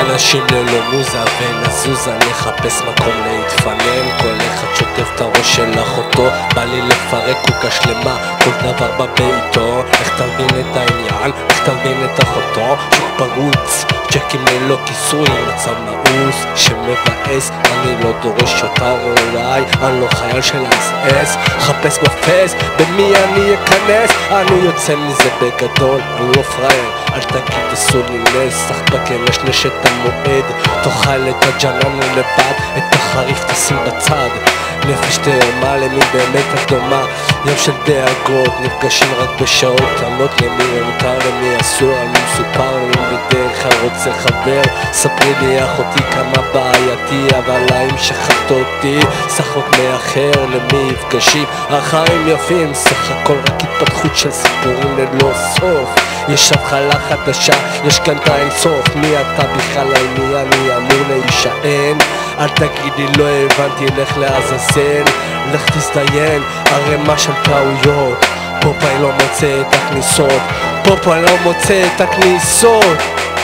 אנשים ללא מוזה ונזוזה, נחפש מקום להתפנן. כל אחד שוטף את הראש של אחותו, בא לי לפרק קוקה שלמה, כל דבר בביתו. איך תבין את העניין, איך תבין את אחותו? שוק פרוץ, צ'קים ללא כיסוי, מצב מאוס שמבאס. אני לא דורש יותר אולי, אני לא חייל של ה-SS. חפש בפייס, במי אני אכנס? אני יוצא מזה בגדול, אני לא פרייר, אל תגיד עשו לי נס. סחבק נשנש את המועד, תאכל את הג'נן לבד, את החריף תשים בצד. נפש תאומה למי באמת הדומה, יום של דאגות, נפגשים רק בשעות קטנות. למי מותר, למי אסור, על מי מסופר, למי בדרך כלל רוצה חבר. ספרי לי אחותי כמה בעייתי, אבל האם שחט אותי? שחוק מאחר, למי יפגשים? החיים יפים, סך הכל רק התפתחות של סיפורים ללא סוף. יש הבחלה חדשה, יש כאן את האינסוף. מי אתה בכלל, על מי אני אמור להישען? אל תגידי לא הבנתי, לך לעזאזל, לך תזדיין, ערימה של טעויות. פופאי לא מוצא את הכניסות, פופאי לא מוצא את הכניסות.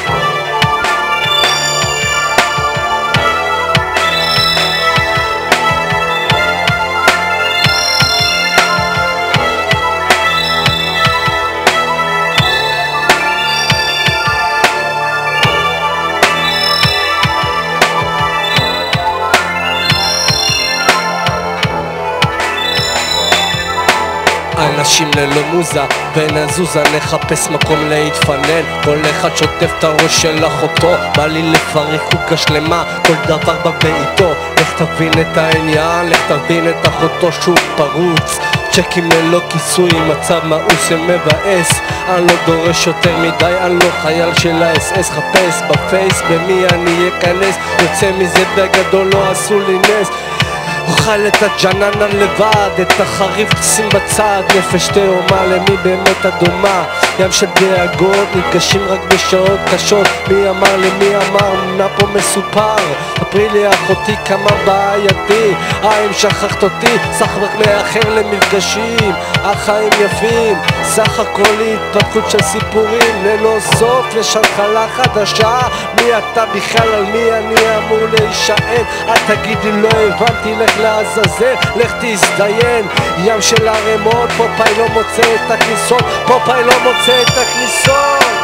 אנשים ללא מוזה ונזוזה, נחפש מקום להתפנן. כל אחד שוטף את הראש של אחותו, בא לי לפרק קוקה שלמה, כל דבר בביתו. איך תבין את העניין, איך תבין את אחותו? שוק פרוץ, צ'קים ללא כיסוי, מצב מאוס שמבאס. אני לא דורש יותר מדי, אני לא חייל של ה-SS. חפש בפייס, במי אני אכנס? יוצא מזה בגדול, לא עשו לי נס. אוכל את הג'ננה לבד, את החריף תשים בצד. נפש תאומה, למי באמת הדומה? ים של דאגות, נפגשים רק בשעות קשות. מי אמר למי אמר, מה פה מסופר? ספרי לי אחותי כמה בעייתי, האם שכחת אותי? סחבק מאחר למפגשים, החיים יפים, סך הכל התפתחות של סיפורים ללא סוף. יש התחלה חדשה, מי אתה בכלל, על מי אני אמור להישען? אל תגידי לא הבנתי, לך לעזאזל, לך תזדיין, ים של ערימות. פופאי לא מוצא את הכניסות, פופאי לא מוצא את הכניסות.